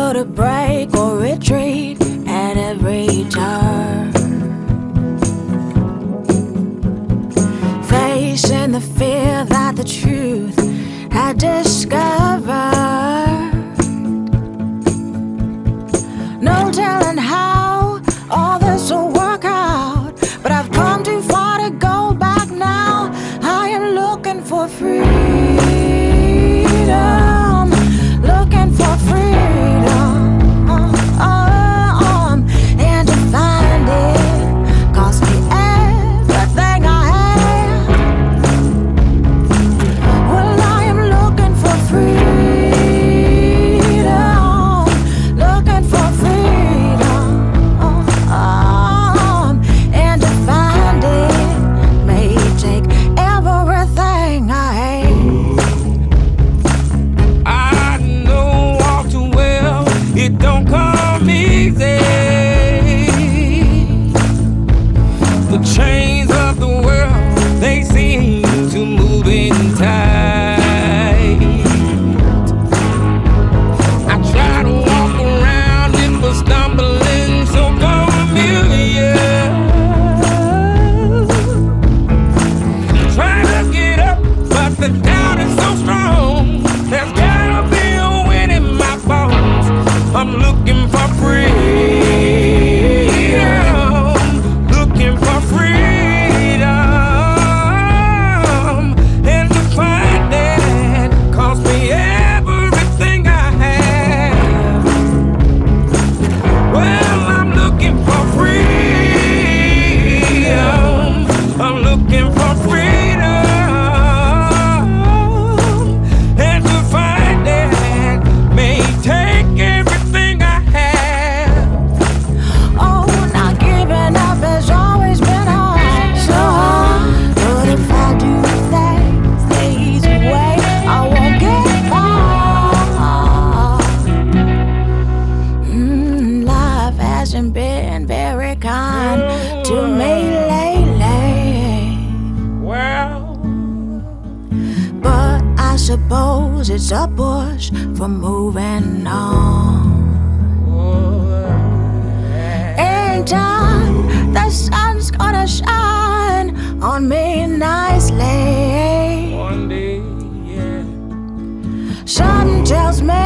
to break or retreat at every turn. Facing the fear that the truth had discovered. No telling how all this will work out, but I've come too far to go back now. I am looking for freedom, looking for freedom, and to find it cost me everything I have. Well, I am looking for freedom, looking for freedom, and to find it may take everything I hate. I know all too well it don't come easy. The chains of the world, they seem to move in tight. I try to walk around it, but stumbling so familiar. Try to get up, but the doubt is so strong. There's gotta be a wind in my bones. I'm looking for freedom, looking for freedom, and to find that cost me everything I have. Well, I'm looking for freedom, I'm looking for freedom, and to find that may take everything I have. Oh, not giving up has always been hard, so hard. But if I do things the easy way, I won't get far. Life hasn't been very kind to me lately, Well, but I suppose it's a push for moving on. In time, the sun's gonna shine on me nicely. one day, yeah. Something tells me